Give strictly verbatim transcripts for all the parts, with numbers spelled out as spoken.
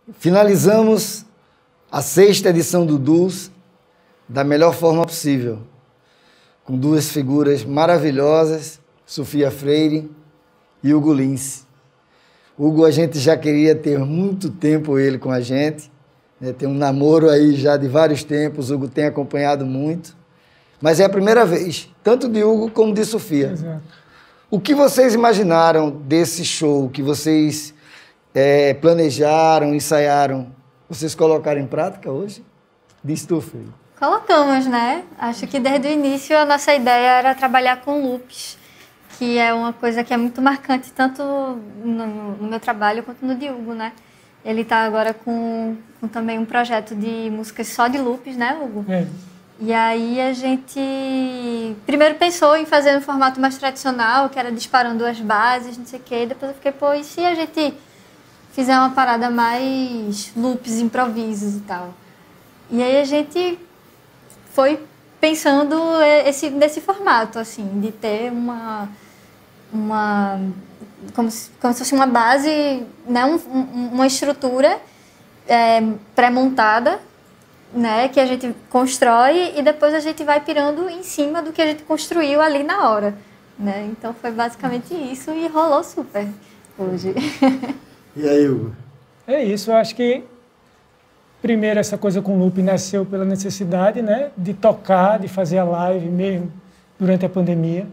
finalizamos a sexta edição do Dulce da melhor forma possível, com duas figuras maravilhosas, Sofia Freire e Hugo Lince. Hugo, a gente já queria ter muito tempo ele com a gente, né? Tem um namoro aí já de vários tempos, Hugo tem acompanhado muito, mas é a primeira vez, tanto de Hugo como de Sofia. Exato. O que vocês imaginaram desse show, que vocês é, planejaram, ensaiaram, vocês colocaram em prática hoje? Diz tu, Freire. Colocamos, né? Acho que desde o início a nossa ideia era trabalhar com loops, que é uma coisa que é muito marcante, tanto no, no meu trabalho quanto no de Hugo, né? Ele está agora com, com também um projeto de músicas só de loops, né, Hugo? É. E aí a gente primeiro pensou em fazer um formato mais tradicional, que era disparando as bases, não sei o quê, e depois eu fiquei, pô, e se a gente fizer uma parada mais loops, improvisos e tal? E aí a gente foi pensando esse, nesse formato, assim, de ter uma, uma como, se, como se fosse uma base, né, um, um, uma estrutura é, pré-montada, né, que a gente constrói e depois a gente vai pirando em cima do que a gente construiu ali na hora, né? Então foi basicamente isso e rolou super hoje. E aí, Hugo? É isso, eu acho que primeiro, essa coisa com loop nasceu pela necessidade, né, de tocar, de fazer a live mesmo durante a pandemia.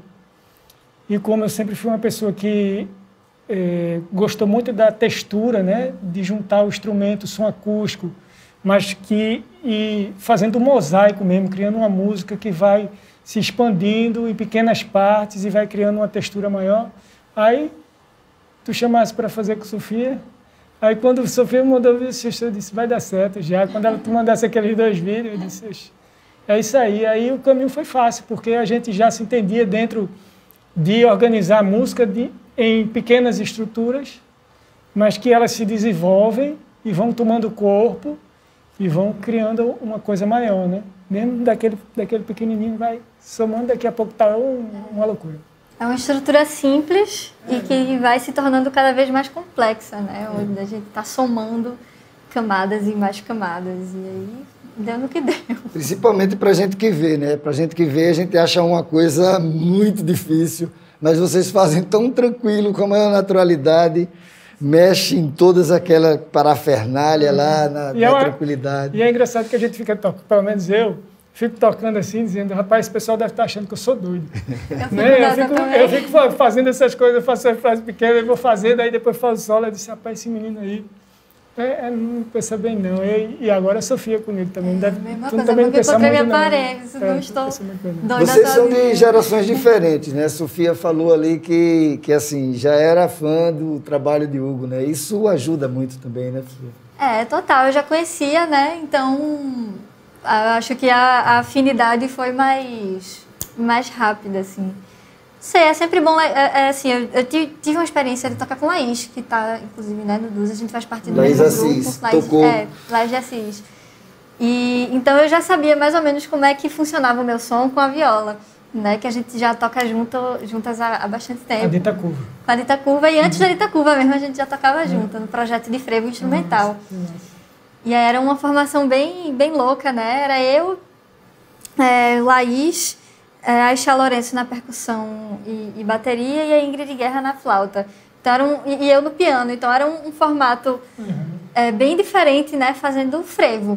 E como eu sempre fui uma pessoa que eh, gostou muito da textura, né, de juntar o instrumento, o som acústico, mas que e fazendo um mosaico mesmo, criando uma música que vai se expandindo em pequenas partes e vai criando uma textura maior. Aí, tu chamasse para fazer com Sofia. Aí, quando a Sofia mandou o vídeo, eu disse, vai dar certo já. Quando ela tu mandasse aqueles dois vídeos, eu disse, é isso aí. Aí o caminho foi fácil, porque a gente já se entendia dentro de organizar a música de, em pequenas estruturas, mas que elas se desenvolvem e vão tomando corpo e vão criando uma coisa maior, né? Mesmo daquele, daquele pequenininho vai somando, daqui a pouco está um, uma loucura. É uma estrutura simples e que vai se tornando cada vez mais complexa, né? Onde a gente está somando camadas e mais camadas. E aí deu no que deu. Principalmente para a gente que vê, né? Para a gente que vê, a gente acha uma coisa muito difícil, mas vocês fazem tão tranquilo, com a maior naturalidade, mexe em todas aquela parafernália uhum. lá, na, na é uma, tranquilidade. E é engraçado que a gente fica tocando, pelo menos eu, fico tocando assim, dizendo, rapaz, esse pessoal deve estar achando que eu sou doido. Eu fico, né? eu fico, eu fico fazendo essas coisas, eu faço essa frase pequena, eu vou fazendo, aí depois faço solo, eu disse, rapaz, esse menino aí, é, é, não pensa bem não. E, e agora a Sofia comigo também. Deve, mesma tu coisa, também não pensa muito minha não. Parede, É, não estou doida. Vocês são de gerações diferentes, né? A Sofia falou ali que, que assim, já era fã do trabalho de Hugo, né? Isso ajuda muito também, né, Sofia? É, total. Eu já conhecia, né? Então, acho que a, a afinidade foi mais, mais rápida, assim. Sei, é sempre bom, é, é, assim, eu, eu tive uma experiência de tocar com Laís, que está, inclusive, né, no Duz, a gente faz parte do Laís mesmo Assis, grupo. Laís, tocou. É, Laís de Assis. E, então eu já sabia mais ou menos como é que funcionava o meu som com a viola, né, que a gente já toca junto, juntas há, há bastante tempo. A Dita Curva. Com a Dita Curva, e antes uhum. da Dita Curva mesmo a gente já tocava uhum. junto, no projeto de frevo instrumental. Nossa, nossa. E aí era uma formação bem, bem louca, né, era eu, é, Laís, a Aisha Lourenço na percussão e, e bateria e a Ingrid Guerra na flauta. Então, era um, e, e eu no piano. Então era um, um formato uhum. é, bem diferente, né? Fazendo frevo.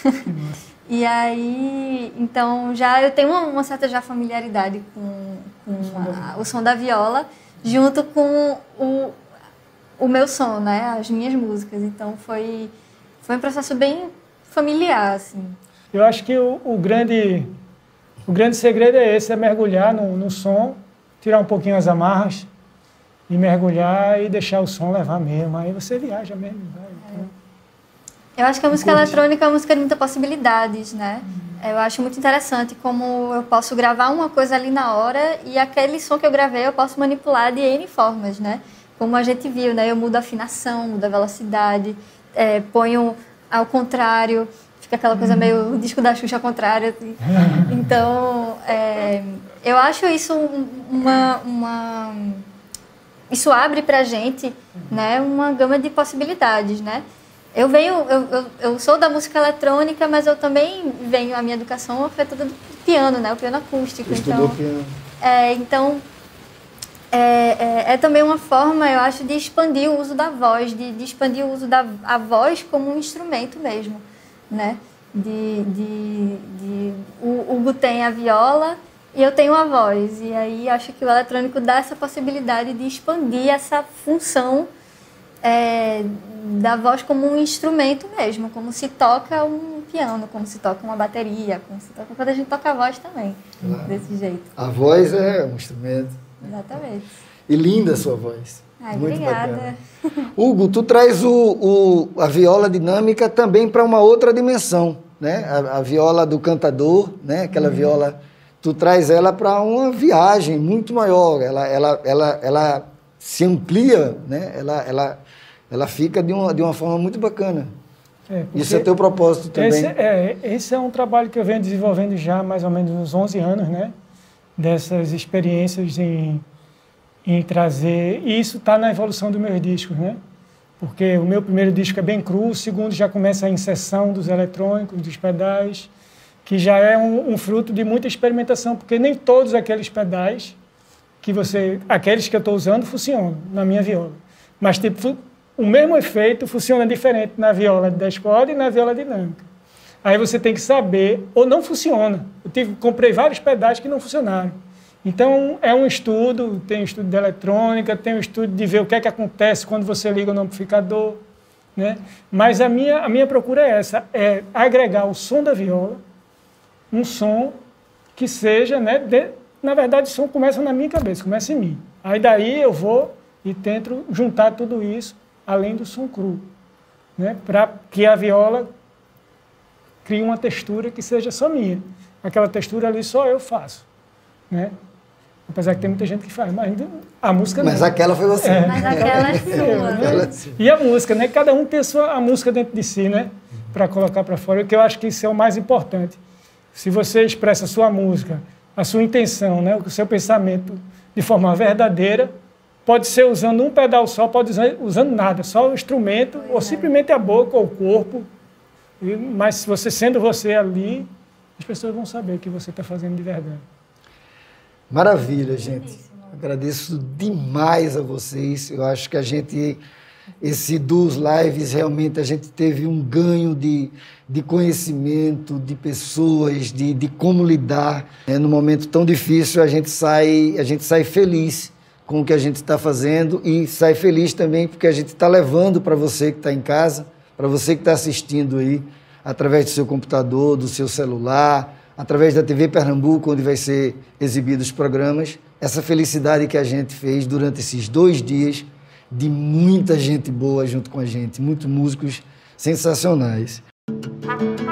E aí, então já eu tenho uma, uma certa já familiaridade com, com a, o som da viola, junto com o, o meu som, né? As minhas músicas. Então foi, foi um processo bem familiar, assim. Eu acho que o, o grande... O grande segredo é esse, é mergulhar no, no som, tirar um pouquinho as amarras e mergulhar e deixar o som levar mesmo. Aí você viaja mesmo. Vai, então, eu acho que a música eletrônica é uma música de muitas possibilidades, né? Uhum. Eu acho muito interessante como eu posso gravar uma coisa ali na hora e aquele som que eu gravei eu posso manipular de N formas, né? Como a gente viu, né? Eu mudo a afinação, mudo a velocidade, é, ponho ao contrário... Fica aquela coisa meio o disco da Xuxa ao contrário. Assim. Então, é, eu acho isso uma... uma isso abre pra gente, né, uma gama de possibilidades, né? Eu venho, eu, eu, eu sou da música eletrônica, mas eu também venho, a minha educação foi toda do piano, né? O piano acústico. Você então, estudou piano. É, então, é, é, é também uma forma, eu acho, de expandir o uso da voz, de, de expandir o uso da a voz como um instrumento mesmo, né? De, de, de, o Hugo tem a viola e eu tenho a voz. E aí acho que o eletrônico dá essa possibilidade de expandir essa função é, da voz como um instrumento mesmo, como se toca um piano, como se toca uma bateria, como se toca quando a gente toca a voz também, claro. Desse jeito. A voz é um instrumento. Exatamente. E linda a sua voz. Ai, muito obrigada. Bacana. Hugo, tu traz o, o, a viola dinâmica também para uma outra dimensão, né? A, a viola do cantador, né? Aquela uhum. viola, tu traz ela para uma viagem muito maior. Ela, ela, ela, ela se amplia, né? Ela, ela, ela fica de uma, de uma forma muito bacana. É, isso é teu propósito também. Esse é, esse é um trabalho que eu venho desenvolvendo já há mais ou menos uns onze anos, né? Dessas experiências em, em trazer... E isso está na evolução dos meus discos, né? Porque o meu primeiro disco é bem cru, o segundo já começa a inserção dos eletrônicos, dos pedais, que já é um, um fruto de muita experimentação, porque nem todos aqueles pedais que você... Aqueles que eu estou usando funcionam na minha viola. Mas, tipo, o mesmo efeito funciona diferente na viola de dez cordas e na viola dinâmica. Aí você tem que saber, ou não funciona. Eu tive, comprei vários pedais que não funcionaram. Então, é um estudo, tem um estudo de eletrônica, tem um estudo de ver o que é que acontece quando você liga no amplificador, né? Mas a minha, a minha procura é essa, é agregar o som da viola, um som que seja, né? De, na verdade, o som começa na minha cabeça, começa em mim. Aí daí eu vou e tento juntar tudo isso, além do som cru, né? Para que a viola crie uma textura que seja só minha. Aquela textura ali só eu faço, né? Apesar que tem muita gente que faz, mas a música não. Mas aquela foi você. É. Mas aquela é sua, né? E a música, né? Cada um tem a, sua, a música dentro de si, né? Para colocar para fora, que eu acho que isso é o mais importante. Se você expressa a sua música, a sua intenção, né? O seu pensamento de forma verdadeira, pode ser usando um pedal só, pode usar usando nada, só o instrumento, pois ou é. Simplesmente a boca ou o corpo. Mas se você sendo você ali, as pessoas vão saber que você está fazendo de verdade. Maravilha, gente. Agradeço demais a vocês. Eu acho que a gente, esse dos lives, realmente a gente teve um ganho de, de conhecimento, de pessoas, de, de como lidar. É, num momento tão difícil, a gente sai, a gente sai feliz com o que a gente está fazendo e sai feliz também porque a gente está levando para você que está em casa, para você que está assistindo aí, através do seu computador, do seu celular, através da T V Pernambuco, onde vai ser exibidos os programas, essa felicidade que a gente fez durante esses dois dias de muita gente boa junto com a gente, muitos músicos sensacionais.